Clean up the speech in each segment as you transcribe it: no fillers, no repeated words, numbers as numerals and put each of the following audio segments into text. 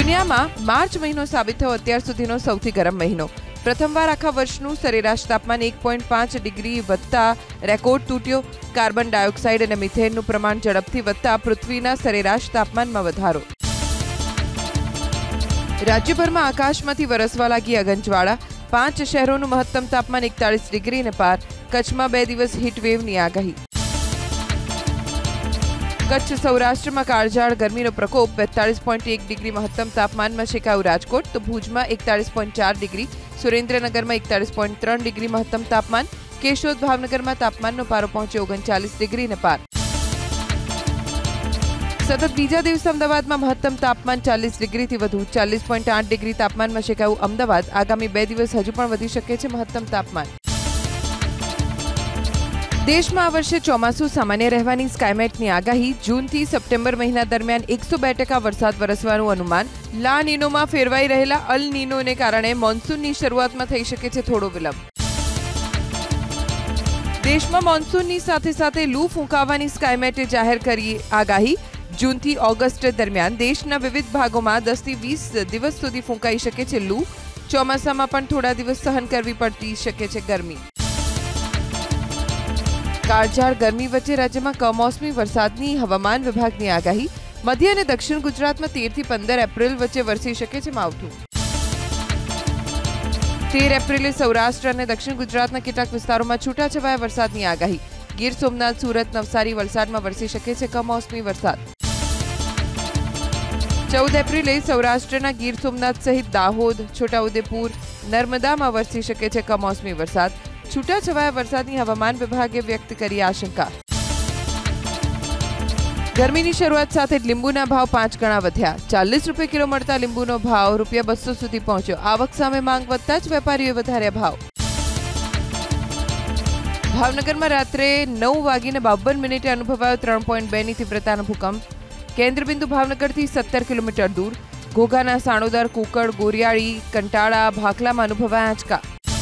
દુનિયામાં માર્ચ મહિનો સાબિત થયો અત્યાર સુધીનો સૌથી ગરમ મહિનો. પ્રથમવાર આખા વર્ષનું સરેરાશ તાપમાન 1.5 ડિગ્રી વધતા રેકોર્ડ તૂટ્યો. કાર્બન ડાયોક્સાઇડ અને મિથેનનું પ્રમાણ ઝડપથી વધતા પૃથ્વીના સરેરાશ તાપમાનમાં વધારો. રાજ્યભરમાં આકાશમાંથી વરસવા લાગી અગનજ્વાળા. 5 શહેરોનું મહત્તમ તાપમાન 41 ડિગ્રીને પાર. કચ્છમાં 2 દિવસ હીટવેવની આગાહી. કચ્છ સૌરાષ્ટ્રમાં કાળઝાળ ગરમીનો પ્રકોપ. 42.1 ડિગ્રી મહત્તમ તાપમાનમાં શેકાયું રાજકોટ, તો ભુજમાં 41.4 ડિગ્રી, સુરેન્દ્રનગરમાં 41.3 ડિગ્રી મહત્તમ તાપમાન. કેશોદ ભાવનગરમાં તાપમાનનો પારો પહોંચ્યો 39 ડિગ્રીને પાર. સતત બીજા દિવસે અમદાવાદમાં મહત્તમ તાપમાન 40 ડિગ્રીથી વધુ. 40.8 ડિગ્રી તાપમાનમાં શેકાયું અમદાવાદ. આગામી 2 દિવસ હજુ પણ વધી શકે છે મહત્તમ તાપમાન. દેશમાં આ વર્ષે ચોમાસું સામાન્ય રહેવાની સ્કાયમેટની આગાહી. જૂનથી સપ્ટેમ્બર મહિના દરમિયાન 102% વરસાદ વરસવાનું અનુમાન. લા નીનોમાં ફેરવાઈ રહેલા અલ નીનોને કારણે મોન્સૂનની શરૂઆતમાં થઈ શકે છે થોડો વિલંબ. દેશમાં મોન્સૂનની સાથે સાથે લૂ ફૂંકાવાની સ્કાયમેટે જાહેર કરી આગાહી. જૂનથી ઓગસ્ટ દરમિયાન દેશના વિવિધ ભાગોમાં 10 થી 20 દિવસ સુધી ફૂંકાઈ શકે છે લૂ. ચોમાસામાં પણ થોડા દિવસ સહન કરવી પડતી શકે છે ગરમી. કાળઝાળ ગરમી વચ્ચે રાજ્યમાં કમોસમી વરસાદની હવામાન વિભાગની આગાહી. મધ્ય અને દક્ષિણ ગુજરાતમાં 13 થી 15 એપ્રિલ વચ્ચે વરસી શકે છે માવઠું. 13 એપ્રિલે સૌરાષ્ટ્ર અને દક્ષિણ ગુજરાતના કેટલાક વિસ્તારોમાં છૂટાછવાયા વરસાદની આગાહી. ગીર સોમનાથ, સુરત, નવસારી, વલસાડમાં વરસી શકે છે કમોસમી વરસાદ. 14 એપ્રિલે સૌરાષ્ટ્રના ગીર સોમનાથ સહિત દાહોદ, છોટાઉદેપુર, નર્મદામાં વરસી શકે છે કમોસમી વરસાદ. છૂટાછવાયા વરસાદની હવામાન વિભાગે વ્યક્ત કરી આશંકા. ગરમીની શરૂઆત સાથે જ લીંબુના ભાવ 5 ગણા વધ્યા. 40 રૂપિયા કિલો મળતા લીંબુનો ભાવ ₹200 સુધી પહોંચ્યો. આવક સામે માંગ વધતા જ વેપારીઓએ વધાર્યા ભાવ. ભાવનગરમાં રાત્રે 9:52 અનુભવાયો 3.2 ની તીવ્રતાનો ભૂકંપ. કેન્દ્રબિંદુ ભાવનગરથી 17 કિલોમીટર દૂર. ઘોઘાના સાણોદર, કુકડ, ગોરિયાળી, કંટાળા, ભાખલામાં અનુભવાયા આંચકા.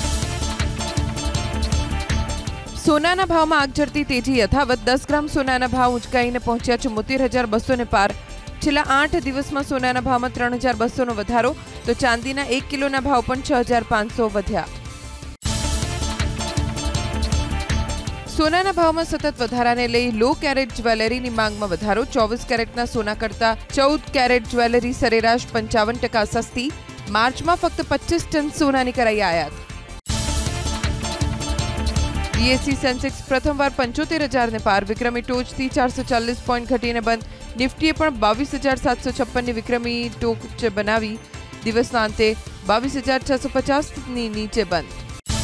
સોનાના ભાવમાં આગઝરતી તેજી યથાવત. 10 ગ્રામ સોનાના ભાવ ઉંચકાઈને પહોંચ્યા 74,200 ને પાર. છેલ્લા 8 દિવસમાં સોનાના ભાવમાં 3,200 નો વધારો, તો ચાંદીના 1 કિલોના ભાવ પણ 6,500 વધ્યા. સોનાના ભાવમાં સતત વધારાને લઈ લો કેરેટ જ્વેલરીની માંગમાં વધારો. 24 કેરેટના સોના કરતાં 14 કેરેટ જ્વેલરી સરેરાશ 55% સસ્તી. માર્ચમાં ફક્ત 25 ટન સોનાની કરાઈ આયાત. બીએસસી સેન્સેક્સ પ્રથમવાર 75,000 ને પાર. વિક્રમી ટોચથી 440 પોઈન્ટ ઘટીને બંધ. નિફ્ટીએ પણ 22,756 ની વિક્રમી ટોચ બનાવી. દિવસના અંતે 22,650 ની નીચે બંધ.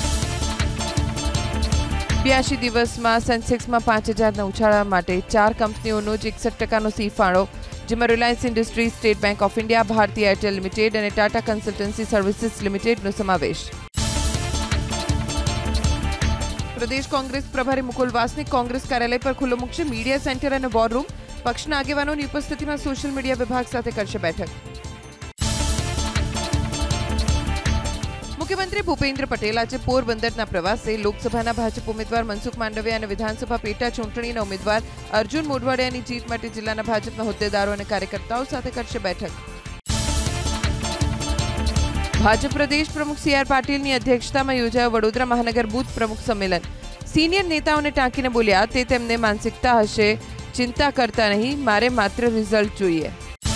82 દિવસમાં સેન્સેક્સમાં 5,000ના ઉછાળા માટે 4 કંપનીઓનો જ 61% સી ફાળો, જેમાં Reliance industries, State Bank of India, Bharti Airtel limited અને ટાટા કન્સલ્ટન્સી સર્વિસીસ લિમિટેડનો સમાવેશ. પ્રદેશ કોંગ્રેસ પ્રભારી મુકુલ વાસનિક કોંગ્રેસ કાર્યાલય પર ખુલ્લો મૂકશે મીડિયા સેન્ટર અને વોર રૂમ. પક્ષના આગેવાનોની ઉપસ્થિતિમાં સોશિયલ મીડિયા વિભાગ સાથે કરશે બેઠક. મુખ્યમંત્રી ભૂપેન્દ્ર પટેલ આજે પોરબંદરના પ્રવાસે લોકસભાના ભાજપ ઉમેદવાર મનસુખ માંડવિયા અને વિધાનસભા પેટા ચૂંટણીના ઉમેદવાર અર્જુન મોઢવાડિયાની જીત માટે જિલ્લાના ભાજપના હોદ્દેદારો અને કાર્યકર્તાઓ સાથે કરશે બેઠક. ભાજપ પ્રદેશ પ્રમુખ સી.આર. પાટીલની અધ્યક્ષતામાં યોજાયો વડોદરા મહાનગર બૂથ પ્રમુખ સંમેલન. સિનિયર નેતાઓને ટાંકીને બોલ્યા, તે તેમને માનસિકતા હશે, ચિંતા કરતા નહીં, મારે માત્ર રિઝલ્ટ જોઈએ.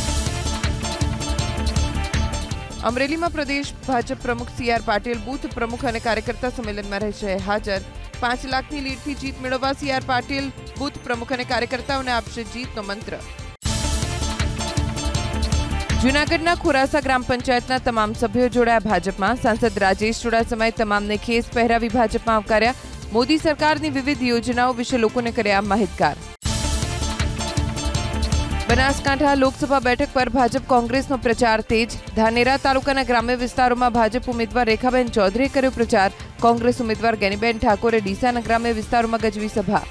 અમરેલીમાં પ્રદેશ ભાજપ પ્રમુખ સી.આર. પાટીલ બૂથ પ્રમુખ અને કાર્યકર્તા સંમેલનમાં રહેશે હાજર. 5 લાખની લીડથી જીત મેળવવા સી.આર. પાટીલ બૂથ પ્રમુખ અને કાર્યકર્તાઓને આપશે જીતનો મંત્ર. જૂનાગઢના ખોરાસા ગ્રામ પંચાયતના તમામ સભ્યો જોડાયા ભાજપમાં. સાંસદ રાજેશ ચુડાસમાએ તમામને ખેસ પહેરાવી ભાજપમાં આવકાર્યા. મોદી સરકારની વિવિધ યોજનાઓ વિશે લોકોને કર્યા માહિતગાર. બનાસકાંઠા લોકસભા બેઠક પર ભાજપ કોંગ્રેસનો પ્રચાર તેજ. ધાનેરા તાલુકાના ગ્રામ્ય વિસ્તારોમાં ભાજપ ઉમેદવાર રેખાબેન ચૌધરીએ કર્યો પ્રચાર. કોંગ્રેસ ઉમેદવાર ગેનીબેન ઠાકોરે ડીસાના ગ્રામ્ય વિસ્તારોમાં ગજવી સભા.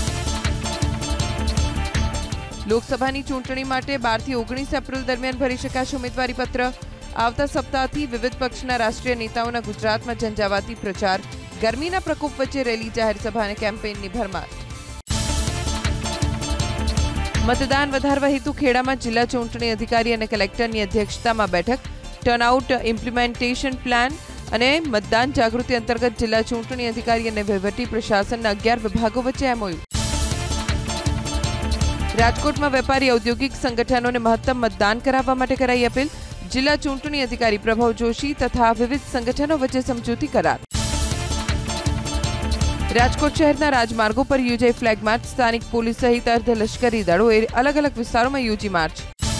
લોકસભાની ચૂંટણી માટે 12 થી 19 એપ્રિલ દરમિયાન ભરી શકાશે ઉમેદવારી પત્ર. આવતા સપ્તાહથી વિવિધ પક્ષના રાષ્ટ્રીય નેતાઓના ગુજરાતમાં ઝંઝાવાતી પ્રચાર. ગરમીના પ્રકોપ વચ્ચે રેલી, જાહેર સભા અને કેમ્પેઇનની ભરમાર. मतदान વધારવા હેતુ ખેડામાં જિલ્લા ચૂંટણી અધિકારી અને કલેક્ટરની અધ્યક્ષતામાં બેઠક, ટર્નઆઉટ ઇમ્પ્લિમેન્ટેશન પ્લાન અને મતદાન જાગૃતિ અંતર્ગત જિલ્લા ચૂંટણી અધિકારી અને વહીવટી પ્રશાસનના 11 વિભાગો વચ્ચે MOU. રાજકોટમાં વેપારી ઔદ્યોગિક સંગઠનોને મહત્તમ મતદાન કરાવવા માટે કરાઈ અપીલ. જિલ્લા ચૂંટણી અધિકારી પ્રભવ જોશી તથા વિવિધ સંગઠનો વચ્ચે સમજૂતી કરાર. રાજકોટ શહેરના રાજમાર્ગો પર યોજાઈ ફ્લેગ માર્ચ. સ્થાનિક પોલીસ સહિત અર્ધલશ્કરી દળોએ અલગ અલગ વિસ્તારોમાં યોજી માર્ચ.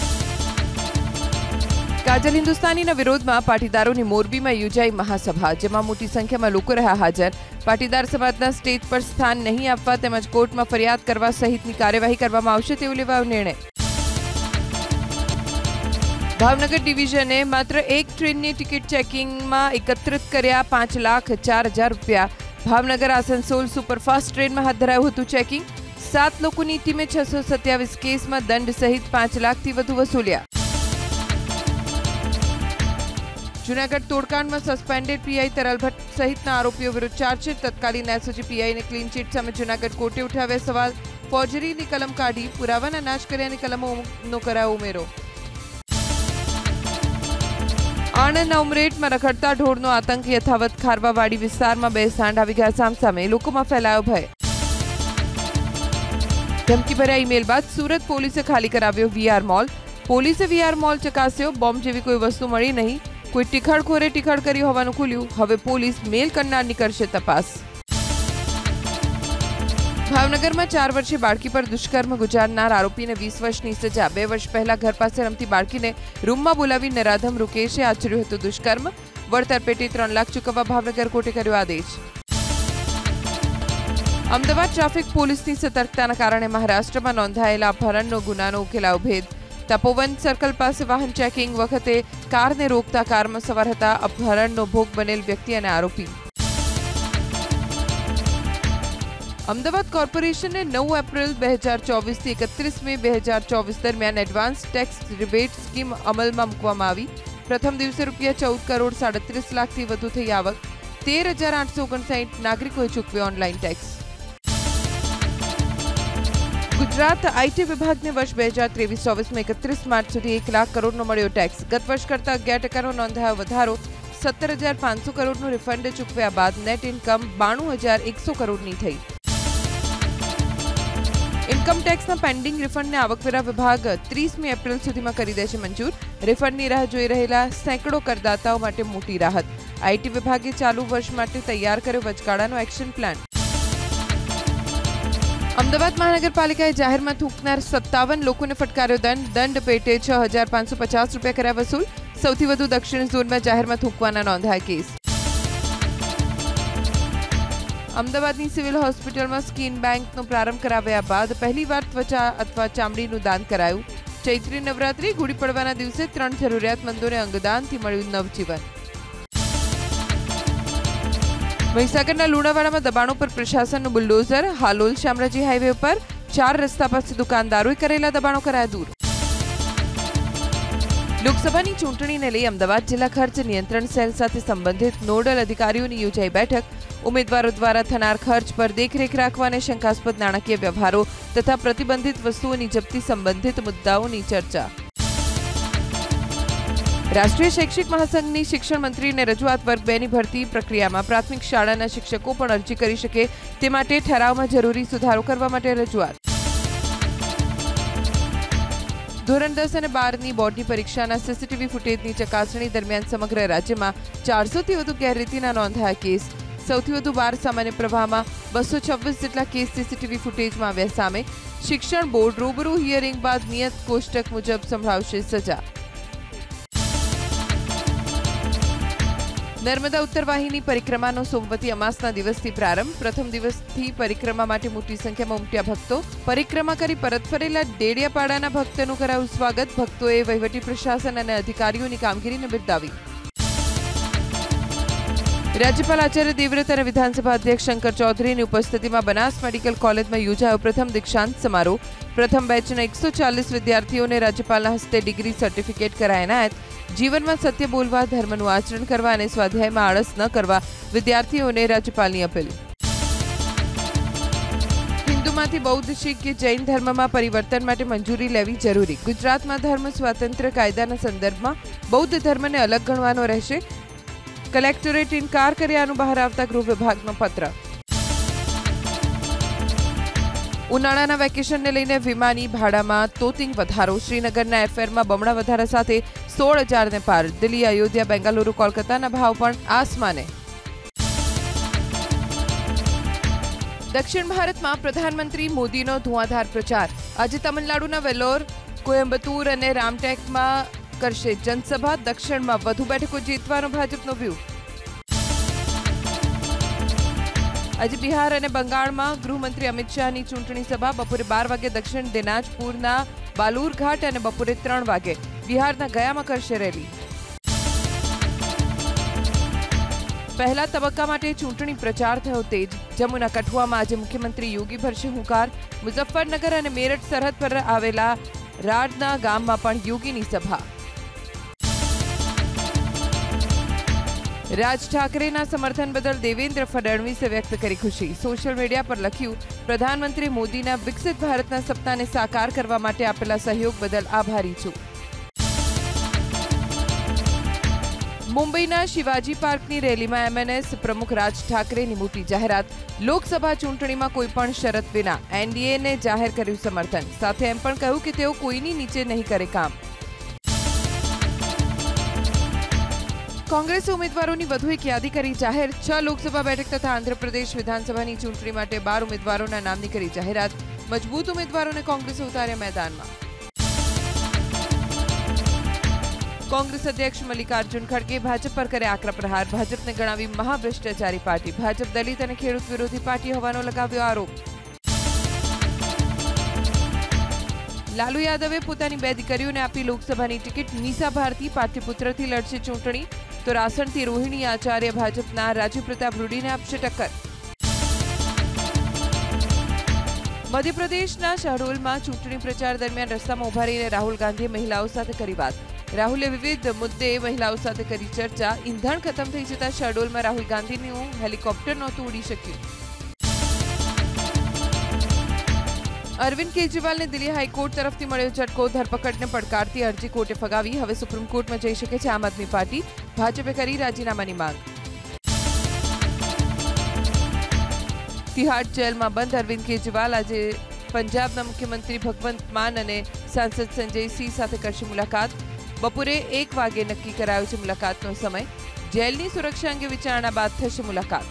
કાજલ હિન્દુસ્તાનીના વિરોધમાં પાટીદારોની મોરબીમાં યોજાઈ મહાસભા, જેમાં મોટી સંખ્યામાં લોકો રહ્યા હાજર. પાટીદાર સમાજના સ્ટેજ પર સ્થાન નહીં આપવા તેમજ કોર્ટમાં ફરિયાદ કરવા સહિતની કાર્યવાહી કરવામાં આવશે તેવો લેવાયો નિર્ણય. ભાવનગર ડિવિઝને માત્ર એક ટ્રેનની ટિકિટ ચેકિંગમાં એકત્રિત કર્યા 5,04,000 રૂપિયા. ભાવનગર આસનસોલ સુપરફાસ્ટ ટ્રેનમાં હાથ ધરાયું હતું ચેકિંગ. 7 લોકોની ટીમે 627 કેસમાં દંડ સહિત 5 લાખથી વધુ વસૂલ્યા. જૂનાગઢ તોડકાંડમાં સસ્પેન્ડેડ પીઆઈ તરલ ભટ્ટ સહિતના આરોપીઓ વિરુદ્ધ ચાર્જશીટ. તત્કાલીન એસઓજી પીઆઈને ક્લીન ચીટ સામે જૂનાગઢ કોર્ટે ઉઠાવ્યા સવાલ. ફોર્જરીની કલમ કાઢી પુરાવાના નાશ કર્યાની કલમોનો કરાયો ઉમેરો. આણંદના ઉમરેઠમાં રખડતા ઢોરનો આતંક યથાવત. ખારવાવાડી વિસ્તારમાં 2 સાંઢ આવી ગયા સામસામે. લોકોમાં ફેલાયો ભય. ધમકીભર્યા ઈમેલ બાદ સુરત પોલીસે ખાલી કરાવ્યો વીઆર મોલ. પોલીસે વીઆર મોલ ચકાસ્યો. બોમ્બ જેવી કોઈ વસ્તુ મળી નહીં. કોઈ ટીખડખોરે ટીખડ કરી હોવાનું ખુલ્યું. હવે પોલીસ મેલ કરનારની કરશે તપાસ. ભાવનગરમાં 4 વર્ષીય બાળકી પર દુષ્કર્મ ગુજારનાર આરોપીને 20 વર્ષની સજા. 2 વર્ષ પહેલા ઘર પાસે રમતી બાળકીને રૂમમાં બોલાવી નરાધમ રૂકેશે આચર્યું હતું દુષ્કર્મ. વળતર પેટે 3 લાખ ચૂકવવા ભાવનગર કોર્ટે કર્યો આદેશ. અમદાવાદ ટ્રાફિક પોલીસની સતર્કતાના કારણે મહારાષ્ટ્રમાં નોંધાયેલા અપહરણનો ગુનાનો ઉકેલાયો ભેદ. તપોવન સર્કલ પાસે વાહન ચેકિંગ વખતે કારને રોકતા કારમાં સવાર હતા અપહરણનો ભોગ બનેલ વ્યક્તિ અને આરોપી. અમદાવાદ કોર્પોરેશને 9 એપ્રિલ 2024 થી 31 મે 2024 દરમિયાન એડવાન્સ ટેક્સ રિબેટ સ્કીમ અમલમાં મૂકવામાં આવી. પ્રથમ દિવસે ₹14,37 લાખથી વધુ થઈ આવક. 13,859 નાગરિકોએ ચૂકવ્યો ઓનલાઈન ટેક્સ. ગુજરાત આઈટી વિભાગને વર્ષ 2023-24માં 31 માર્ચ સુધી 1 લાખ કરોડનો મળ્યો ટેક્સ. ગત વર્ષ કરતાં 11% નોંધાયો વધારો. 17,500 કરોડનું રિફંડ ચૂકવ્યા બાદ નેટ ઇન્કમ 92,100 કરોડની થઈ. ઇન્કમ ટેક્સના પેન્ડિંગ રિફંડને આવકવેરા વિભાગ 30મી એપ્રિલ સુધીમાં કરી દેશે મંજૂર. રિફંડની રાહ જોઈ રહેલા સેંકડો કરદાતાઓ માટે મોટી રાહત. આઈટી વિભાગે ચાલુ વર્ષ માટે તૈયાર કર્યો વચગાળાનો એક્શન પ્લાન. અમદાવાદ મહાનગરપાલિકાએ જાહેરમાં થૂંકનાર 57 લોકોને ફટકાર્યો દંડ. દંડ પેટે 6,550 રૂપિયા કર્યા વસૂલ. સૌથી વધુ દક્ષિણ ઝોનમાં જાહેરમાં થૂંકવાના નોંધાયા કેસ. અમદાવાદની સિવિલ હોસ્પિટલમાં સ્કિન બેંકનો પ્રારંભ કરાવ્યા બાદ પહેલીવાર ત્વચા અથવા ચામડીનું દાન કરાયું. ચૈત્રી નવરાત્રી ગુડી પડવાના દિવસે 3 જરૂરિયાતમંદોને અંગદાનથી મળ્યું નવજીવન. મહીસાગરના લુણાવાડામાં દબાણો પર પ્રશાસનનું બુલડોઝર. હાલોલ શામળાજી હાઈવે પર 4 રસ્તા પાસે દુકાનદારોએ કરેલા દબાણો કરાયા દૂર. લોકસભાની ચૂંટણીને લઈ અમદાવાદ જિલ્લા ખર્ચ નિયંત્રણ સેલ સાથે સંબંધિત નોડલ અધિકારીઓની યોજાઈ બેઠક. ઉમેદવારો દ્વારા થનાર ખર્ચ પર દેખરેખ રાખવા અને શંકાસ્પદ નાણાકીય વ્યવહારો તથા પ્રતિબંધિત વસ્તુઓની જપ્તી સંબંધિત મુદ્દાઓની ચર્ચા. રાષ્ટ્રીય શૈક્ષિક મહાસંઘની શિક્ષણ મંત્રીને રજૂઆત. વર્ગ 2ની ભરતી પ્રક્રિયામાં પ્રાથમિક શાળાના શિક્ષકો પણ અરજી કરી શકે તે માટે ઠરાવમાં જરૂરી સુધારો કરવા માટે રજૂઆત. ધોરણ 10 અને 12ની બોર્ડની પરીક્ષાના સીસીટીવી ફૂટેજની ચકાસણી દરમિયાન સમગ્ર રાજ્યમાં 400થી વધુ ગેરરીતિના નોંધાયા કેસ. સૌથી વધુ 12 સામાન્ય પ્રવાહમાં 226 જેટલા કેસ સીસીટીવી ફૂટેજમાં આવ્યા સામે. શિક્ષણ બોર્ડ રૂબરૂ હિયરિંગ બાદ નિયત કોષ્ટક મુજબ સંભળાવશે સજા. નર્મદા ઉત્તરવાહિની પરિક્રમાનો સોમવતી અમાસના દિવસથી પ્રારંભ. પ્રથમ દિવસથી પરિક્રમા માટે મોટી સંખ્યામાં ઉમટ્યા ભક્તો. પરિક્રમા કરી પરત ફરેલા ડેડિયાપાડાના ભક્તોનું કરાયું સ્વાગત. ભક્તોએ વહીવટી પ્રશાસન અને અધિકારીઓની કામગીરીને બિરદાવી. રાજ્યપાલ આચાર્ય દેવવ્રત અને વિધાનસભા અધ્યક્ષ શંકર ચૌધરીની ઉપસ્થિતિમાં બનાસ મેડિકલ કોલેજમાં યોજાયો પ્રથમ દીક્ષાંત સમારોહ. પ્રથમ બેચના 140 વિદ્યાર્થીઓને રાજ્યપાલના હસ્તે ડિગ્રી સર્ટિફિકેટ કરાયા એનાયત. જીવનમાં સત્ય બોલવા, ધર્મનું આચરણ કરવા અને સ્વાધ્યાયમાં આળસ ન કરવા વિદ્યાર્થીઓને રાજ્યપાલની અપીલ. હિન્દુ હિન્દુમાંથી બૌદ્ધ, શીખ કે જૈન ધર્મમાં પરિવર્તન માટે મંજૂરી લેવી જરૂરી. ગુજરાતમાં ધર્મ સ્વાતંત્ર્ય કાયદાના સંદર્ભમાં બૌદ્ધ ધર્મને અલગ ગણવાનો રહેશે. કલેક્ટરેટ ઇનકાર કર્યાનું બહાર આવતા ગૃહ વિભાગનો પત્ર. ઉનાળાના વેકેશનને લઈને વિમાની ભાડામાં તોતિંગ વધારો. શ્રીનગરના એફએરમાં બમણા વધારા સાથે 16,000 ને પાર. દિલ્હી, અયોધ્યા, બેંગાલુરુ, કોલકાતાના ભાવ પણ આસમાને. દક્ષિણ ભારતમાં પ્રધાનમંત્રી મોદીનો ધુઆંધાર પ્રચાર. આજે તમિલનાડુના વેલ્લોર, કોયમ્બતુર અને રામટેકમાં કરશે જનસભા. દક્ષિણમાં વધુ બેઠકો જીતવાનો ભાજપનો વ્યૂહ. આજે બિહાર અને બંગાળમાં ગૃહમંત્રી અમિત શાહની ચૂંટણી સભા. બપોરે 12 વાગે દક્ષિણ દિનાજપુરના બાલુરઘાટ અને બપોરે 3 વાગે બિહારના ગયામાં કરશે રેલી. પહેલા તબક્કા માટે ચૂંટણી પ્રચાર થયો તેજ. જમ્મુના કઠુઆમાં આજે મુખ્યમંત્રી યોગી ભરશે હુંકાર. મુઝફ્ફરનગર અને મેરઠ સરહદ પર આવેલા રાડના ગામમાં પણ યોગીની સભા. રાજ ઠાકરેના સમર્થન બદલ દેવેન્દ્ર ફડણવીસે વ્યક્ત કરી ખુશી. સોશિયલ મીડિયા પર લખ્યું, પ્રધાનમંત્રી મોદીના વિકસિત ભારતના સપનાને સાકાર કરવા માટે આપેલા સહયોગ બદલ આભારી છું. મુંબઈના શિવાજી પાર્કની રેલીમાં એમએનએસ પ્રમુખ રાજ ઠાકરેની મોટી જાહેરાત. લોકસભા ચૂંટણીમાં કોઈ પણ શરત વિના એનડીએને જાહેર કર્યું સમર્થન. સાથે એમ પણ કહ્યું કે તેઓ કોઈની નીચે નહીં કરે કામ. કોંગ્રેસે ઉમેદવારોની વધુ એક યાદી કરી જાહેર. 6 લોકસભા બેઠક તથા આંધ્રપ્રદેશ વિધાનસભાની ચૂંટણી માટે 12 ઉમેદવારોના નામની કરી જાહેરાત. મજબૂત ઉમેદવારોને કોંગ્રેસે ઉતાર્યા મેદાનમાં. કોંગ્રેસ અધ્યક્ષ મલ્લિકાર્જુન ખડગે ભાજપ પર કરે આકરા પ્રહાર. ભાજપને ગણાવી મહાભ્રષ્ટાચારી પાર્ટી. ભાજપ દલિત અને ખેડૂત વિરોધી પાર્ટી હોવાનો લગાવ્યો આરોપ. લાલુ યાદવે પોતાની 2 દીકરીઓને આપી લોકસભાની ટિકિટ. મીસા ભારતી પાટલીપુત્રથી લડશે ચૂંટણી, તો રાસણથી રોહિણી આચાર્ય ભાજપના રાજીવ પ્રતાપ રૂડીને આપશે ટક્કર. મધ્યપ્રદેશના શહડોલમાં ચૂંટણી પ્રચાર દરમિયાન રસ્તામાં ઉભા રહીને રાહુલ ગાંધીએ મહિલાઓ સાથે કરી વાત. રાહુલે વિવિધ મુદ્દે મહિલાઓ સાથે કરી ચર્ચા. ઈંધણ ખતમ થઈ જતા શહડોલમાં રાહુલ ગાંધીનું હેલિકોપ્ટર નહોતું ઉડી શક્યું. અરવિંદ કેજરીવાલને દિલ્હી હાઈકોર્ટ તરફથી મળ્યો ઝટકો. ધરપકડને પડકારતી અરજી કોર્ટે ફગાવી. હવે સુપ્રીમ કોર્ટમાં જઈ શકે છે આમ આદમી પાર્ટી. ભાજપે કરી રાજીનામાની માંગ. તિહાડ જેલમાં બંધ અરવિંદ કેજરીવાલ આજે પંજાબના મુખ્યમંત્રી ભગવંત માન અને સાંસદ સંજય સિંહ સાથે કરશે મુલાકાત. બપોરે 1 વાગે નક્કી કરાયો છે મુલાકાતનો સમય. જેલની સુરક્ષા અંગે વિચારણા બાદ થશે મુલાકાત.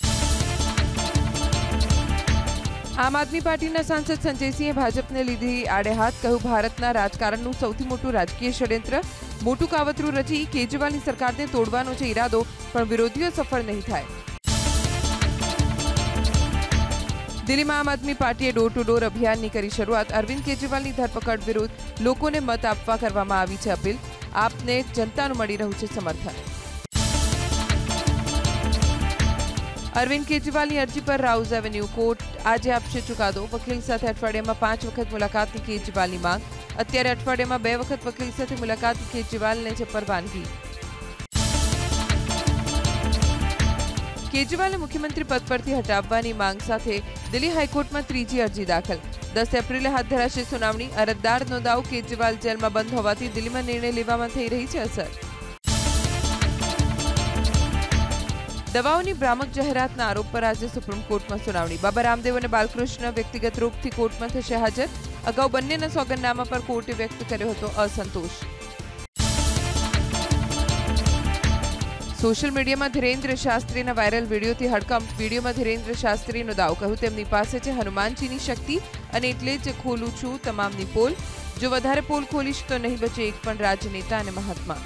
આમ આદમી પાર્ટીના સાંસદ સંજયસિંહે ભાજપને લીધી આડે હાથ. કહ્યું, ભારતના રાજકારણનું સૌથી મોટું રાજકીય ષડયંત્ર. મોટું કાવતરું રચી કેજરીવાલની સરકારને તોડવાનો છે ઈરાદો, પણ વિરોધીઓ સફળ નહીં થાય. દિલ્હીમાં આમ આદમી પાર્ટીએ ડોર ટુ ડોર અભિયાનની કરી શરૂઆત. અરવિંદ કેજરીવાલની ધરપકડ વિરુદ્ધ લોકોને મત આપવા કરવામાં આવી છે અપીલ. આપને જનતાનું મળી રહ્યું છે સમર્થન. અરવિંદ કેજરીવાલની અરજી પર રાઉઝ એવન્યુ કોર્ટ આજે આપશે ચુકાદો. વકીલ સાથે અઠવાડિયામાં 5 વખત મુલાકાતની કેજરીવાલની માંગ. અત્યારે અઠવાડિયામાં 2 વખત વકીલ સાથે મુલાકાતની કેજરીવાલને છે પરવાનગી. કેજરીવાલને મુખ્યમંત્રી પદ પરથી હટાવવાની માંગ સાથે દિલ્હી હાઈકોર્ટમાં ત્રીજી અરજી દાખલ. 10 એપ્રિલે હાથ ધરાશે સુનાવણી. અરજદારનો દાવો, કેજરીવાલ જેલમાં બંધ હોવાથી દિલ્હીમાં નિર્ણય લેવામાં થઈ રહી છે અસર. દવાઓની ભ્રામક જાહેરાતના આરોપ પર આજે સુપ્રીમ કોર્ટમાં સુનાવણી. બાબા રામદેવ અને બાલકૃષ્ણ વ્યક્તિગત રોગથી કોર્ટમાં થશે હાજર. અગાઉ બંનેના સોગંદનામા પર કોર્ટે વ્યક્ત કર્યો હતો અસંતોષ. સોશિયલ મીડિયામાં ધીરેન્દ્ર શાસ્ત્રીના વાયરલ વિડીયોથી હડકંપ. વિડીયોમાં ધીરેન્દ્ર શાસ્ત્રીનો દાવો. કહ્યું, તેમની પાસે છે હનુમાનજીની શક્તિ અને એટલે જ ખોલું છું તમામની પોલ. જો વધારે પોલ ખોલીશ તો નહીં બચે એક પણ રાજનેતા અને મહાત્મા.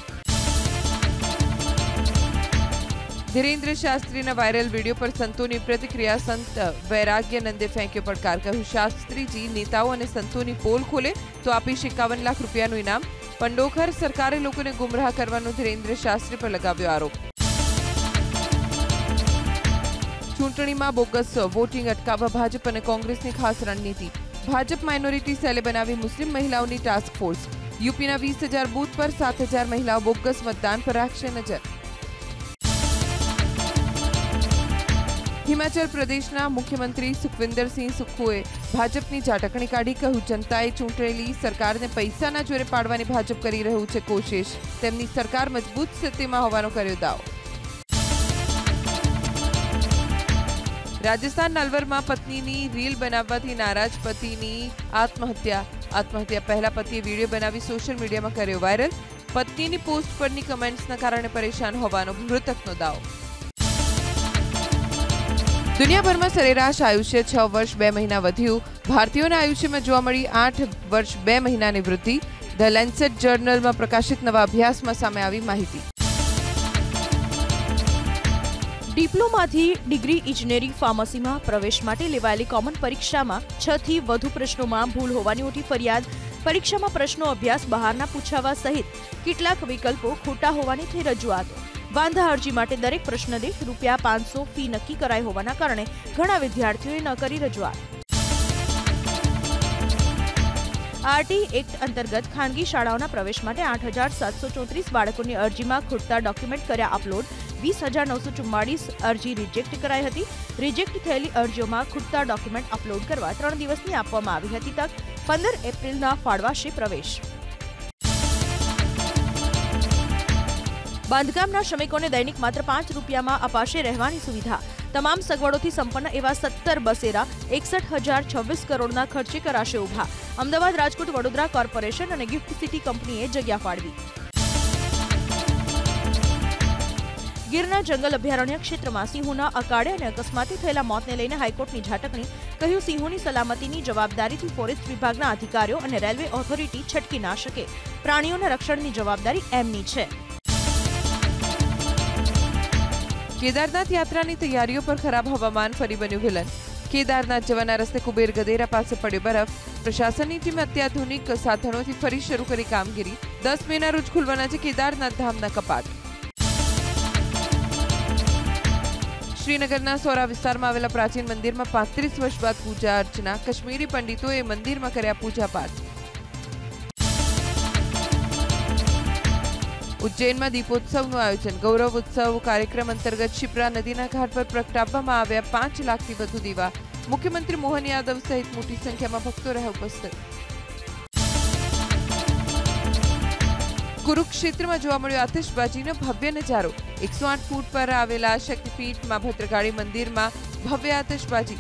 ધીરેન્દ્ર શાસ્ત્રીના વાયરલ વિડીયો પર સંતોની પ્રતિક્રિયા. સંત વૈરાગ્યનંદે ફેંક્યો પડકાર. કહ્યું, શાસ્ત્રીજી નેતાઓ અને સંતોની પોલ ખોલે તો આપીશ 51 લાખ રૂપિયાનું ઇનામ. પંડોખર સરકારે લોકોને ગુમરાહ કરવાનો ધીરેન્દ્ર શાસ્ત્રી પર લગાવ્યો આરોપ. ચૂંટણીમાં બોગસ વોટિંગ અટકાવવા ભાજપ અને કોંગ્રેસની ખાસ રણનીતિ. ભાજપ માઇનોરિટી સેલે બનાવી મુસ્લિમ મહિલાઓની ટાસ્ક ફોર્સ. યુપીના 20,000 બૂથ પર 7,000 મહિલાઓ બોગસ મતદાન પર રાખશે નજર. હિમાચલ પ્રદેશના મુખ્યમંત્રી સુખવિન્દરસિંહ સુખુએ ભાજપની ઝાટકણી કાઢી કહ્યું, જનતાએ ચૂંટેલી સરકારને પૈસાના જોરે પાડવાની ભાજપ કરી રહ્યું છે કોશિશ. તેમની સરકાર મજબૂત સ્થિતિમાં હોવાનો કર્યો દાવો. રાજસ્થાન નલવરમાં પત્નીની રીલ બનાવવાથી નારાજ પતિની આત્મહત્યા પહેલા પતિએ વિડીયો બનાવી સોશિયલ મીડિયામાં કર્યો વાયરલ. પત્નીની પોસ્ટ પરની કમેન્ટ્સના કારણે પરેશાન હોવાનો મૃતકનો દાવો. દુનિયાભરમાં સરેરાશ આયુષ્ય 6 વર્ષ 2 મહિના વધ્યું. ભારતીયોના આયુષ્યમાં જોવા મળી 8 વર્ષ 2 મહિનાની વૃદ્ધિ. ધ લેન્સેટ જર્નલમાં પ્રકાશિત નવા અભ્યાસમાં સામે આવી માહિતી. ડિપ્લોમાથી ડિગ્રી ઇજનેરી ફાર્મસીમાં પ્રવેશ માટે લેવાયેલી કોમન પરીક્ષામાં 6 થી વધુ પ્રશ્નોમાં ભૂલ હોવાની મોટી ફરિયાદ. પરીક્ષામાં પ્રશ્નો અભ્યાસ બહારના પૂછાવા સહિત કેટલાક વિકલ્પો ખોટા હોવાની થઈ રજૂઆતો. વાંધા અરજી માટે દરેક પ્રશ્ન દીઠ ₹500 ફી નક્કી કરાઈ હોવાના કારણે ઘણા વિદ્યાર્થીઓએ ન કરી રજૂઆત. આરટી એક્ટ અંતર્ગત ખાનગી શાળાઓના પ્રવેશ માટે 8,734 બાળકોની અરજીમાં ખૂટતા ડોક્યુમેન્ટ કર્યા અપલોડ. 20,944 અરજી રિજેક્ટ કરાઈ હતી. રિજેક્ટ થયેલી અરજીઓમાં ખૂટતા ડોક્યુમેન્ટ અપલોડ કરવા 3 દિવસની આપવામાં આવી હતી તક. 15 એપ્રિલના ફાળવાશે પ્રવેશ. બાંધકામના શ્રમિકોને દૈનિક માત્ર ₹5 અપાશે રહેવાની સુવિધા. તમામ સગવડોથી સંપન્ન એવા 17 બસેરા 61,026 કરોડના ખર્ચે કરાશે ઉભા. અમદાવાદ, રાજકોટ, વડોદરા કોર્પોરેશન અને ગિફ્ટ સિટી કંપનીએ જગ્યા ફાળવી. ગીરના જંગલ અભયારણ્ય ક્ષેત્રમાં સિંહોના અકાળે અને અકસ્માતે થયેલા મોતને લઈને હાઈકોર્ટની ઝાટકણી. કહ્યું, સિંહોની સલામતીની જવાબદારીથી ફોરેસ્ટ વિભાગના અધિકારીઓ અને રેલવે ઓથોરિટી છટકી ના શકે. પ્રાણીઓના રક્ષણની જવાબદારી એમની છે. કેદારનાથ યાત્રાની તૈયારીઓ પર ખરાબ હવામાન ફરી બન્યું વિલન. કેદારનાથ જવાના રસ્તે કુબેર ગદેરા પાસે પડ્યો બરફ. પ્રશાસનની ટીમે અત્યાધુનિક સાધનોથી ફરી શરૂ કરી કામગીરી. 10 મેના રોજ ખુલવાના છે કેદારનાથ ધામના કપાટ. શ્રીનગરના સોરા વિસ્તારમાં આવેલા પ્રાચીન મંદિરમાં 35 વર્ષ બાદ પૂજા અર્ચના. કાશ્મીરી પંડિતોએ મંદિરમાં કર્યા પૂજાપાઠ. ઉજ્જૈનમાં દીપોત્સવનું આયોજન. ગૌરવ ઉત્સવ કાર્યક્રમ અંતર્ગત શિપ્રા નદીના ઘાટ પર પ્રગટાવવામાં આવ્યા 5 લાખથી વધુ દીવા. મુખ્યમંત્રી મોહન યાદવ સહિત મોટી સંખ્યામાં ભક્તો રહ્યા ઉપસ્થિત. કુરુક્ષેત્રમાં જોવા મળ્યો આતિશબાજીનો ભવ્ય નજારો. 108 ફૂટ પર આવેલા શક્તિપીઠમાં ભદ્રકાળી મંદિરમાં ભવ્ય આતિશબાજી.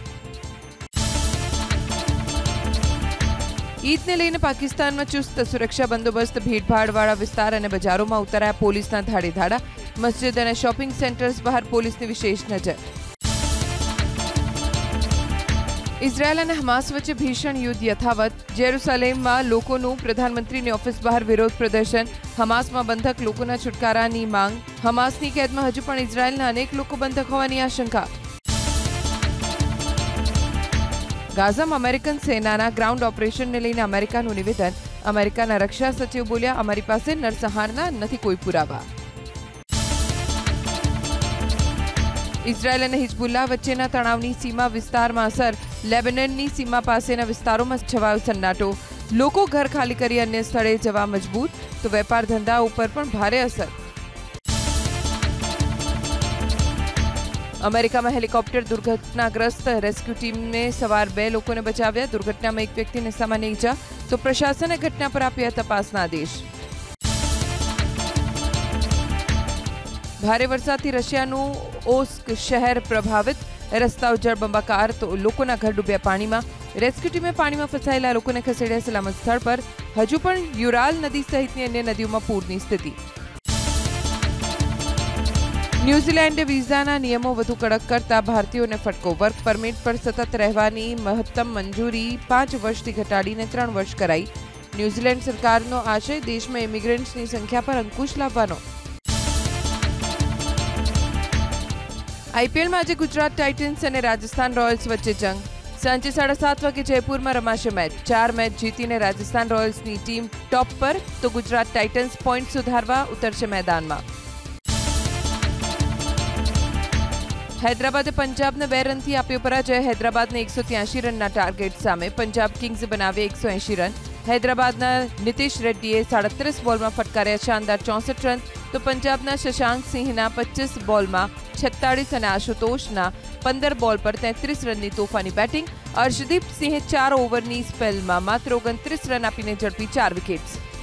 ઈદને લઈને પાકિસ્તાનમાં ચુસ્ત સુરક્ષા બંદોબસ્ત. ભીડભાડવાળા વિસ્તાર અને બજારોમાં ઉતરાયા પોલીસના ધાડે ધાડા. મસ્જિદ અને શોપિંગ સેન્ટર્સ બહાર પોલીસની વિશેષ નજર. ઇઝરાયલ અને હમાસ વચ્ચે ભીષણ યુદ્ધ યથાવત. જેરુસલેમમાં લોકોનું પ્રધાનમંત્રીની ઓફિસ બહાર વિરોધ પ્રદર્શન. હમાસમાં બંધક લોકોના છુટકારાની માંગ. હમાસની કેદમાં હજુ પણ ઇઝરાયલના અનેક લોકો બંધક હોવાની આશંકા. ગાઝામાં અમેરિકન સેનાના ગ્રાઉન્ડ ઓપરેશનને લઈને અમેરિકાનું નિવેદન. અમેરિકાના રક્ષા સચિવ બોલ્યા, અમારી પાસે નરસંહારના નથી કોઈ પુરાવા. ઇઝરાયલ અને હિઝબુલ્લાહ વચ્ચેના તણાવની સીમા વિસ્તારમાં અસર. લેબનનની સીમા પાસેના વિસ્તારોમાં છવાયો સન્નાટો. લોકો ઘર ખાલી કરી અન્ય સ્થળે જવા મજબૂર, તો વેપાર ધંધા ઉપર પણ ભારે અસર. અમેરિકામાં હેલિકોપ્ટર દુર્ઘટનાગ્રસ્ત. રેસ્ક્યુ ટીમે સવાર 2 લોકોને બચાવ્યા. દુર્ઘટનામાં 1 વ્યક્તિને સામાન્ય ઈજા, તો પ્રશાસને ઘટના પર આપ્યા તપાસના આદેશ. ભારે વરસાદથી રશિયાનું ઓસ્ક શહેર પ્રભાવિત. રસ્તાઓ જળબંબાકાર, તો લોકોના ઘર ડૂબ્યા પાણીમાં. રેસ્ક્યુ ટીમે પાણીમાં ફસાયેલા લોકોને ખસેડ્યા સલામત સ્થળ પર. હજુ પણ યુરાલ નદી સહિતની અન્ય નદીઓમાં પૂરની સ્થિતિ. ન્યૂઝીલેન્ડે વિઝાના નિયમો વધુ કડક કરતા ભારતીયોને ફટકો. વર્ક પરમિટ પર સતત રહેવાની મહત્તમ મંજૂરી 5 વર્ષથી ઘટાડીને 3 વર્ષ કરાઈ. ન્યૂઝીલેન્ડ સરકારનો આશય દેશમાં ઇમિગ્રન્ટ્સની સંખ્યા પર અંકુશ લાવવાનો. આઈપીએલમાં આજે ગુજરાત ટાઇટન્સ અને રાજસ્થાન રોયલ્સ વચ્ચે જંગ. સાંજે 7:30 વાગે જયપુરમાં રમાશે મેચ. 4 મેચ જીતીને રાજસ્થાન રોયલ્સની ટીમ ટોપ પર, તો ગુજરાત ટાઇટન્સ પોઈન્ટ સુધારવા ઉતરશે મેદાનમાં. હૈદરાબાદે પંજાબને 2 રનથી આપ્યો પરાજય. હૈદરાબાદને 183 રનના ટાર્ગેટ સામે પંજાબ કિંગ્સે બનાવ્યા 180 રન. હૈદરાબાદના નીતિશ રેડ્ડીએ 37 બોલમાં ફટકાર્યા શાનદાર 64 રન, તો પંજાબના શશાંક સિંહના 25 બોલમાં 46 અને આશુતોષના 15 બોલ પર 33 રનની તોફાની બેટિંગ. અર્શદીપ સિંહે 4 ઓવરની સ્પેલમાં માત્ર 29 રન આપીને ઝડપી 4 વિકેટ્સ.